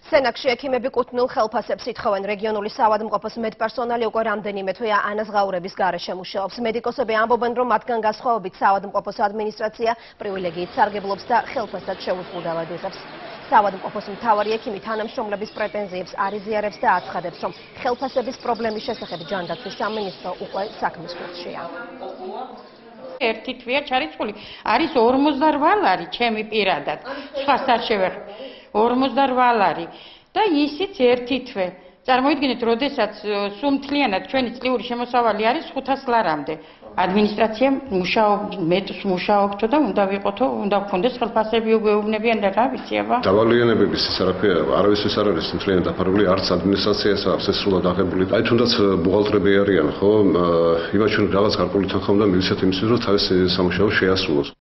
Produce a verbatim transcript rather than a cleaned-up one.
სენაკში ექიმები კუთვნილ ხელფასებს ითხოვენ. რეგიონული საავადმყოფოს მედპერსონალი უკვე რამდენიმე თვეა ანაზღაურების გარეშე მუშაობს. მედიკოსები ამბობენ, რომ მათგან განსხვავებით საავადმყოფოს ადმინისტრაცია პრივილეგიით სარგებლობს და ხელფასად შეუზღუდავად იღებს. საავადმყოფოს მთავარი ექიმი თანამშრომლების პრეტენზიებს არ იზიარებს და აცხადებს, რომ ხელფასების პრობლემის შესახებ ჯანდაცვის სამინისტრო უკვე საქმის კურსშია. ერთი თვეა ჩარიცხული, არის ორმოცდარვა ლარი, ჩემი პირადად. სხვას არ შევეხებ. ორმოცდარვა ლარი და ისიც ერთი თვე. წარმოიდგინეთ, როდესაც სუმთლიანად ჩვენი წლიური შემოსავალი არის ხუთას ლარამდე. ადმინისტრაციამ მუშაობ, მეტს მუშაობთო და უნდა ვიყოთო, უნდა გქონდეს ხელფასები უგეუბნებიან და რა ვიცი აბა. დავალიანებების ეს არაფერი არავისთვის არ არის მთლიანად დაფარული, არც ადმინისტრაციას აქვს ეს სრულად აღებული. აი თუნდაც ბუღალტრები არიან, ხო? იმათ ჩვენ რაღაც გარკვეული თანხმობა მივცეთ იმისთვის, რომ თავისი სამუშაო შეასრულოს.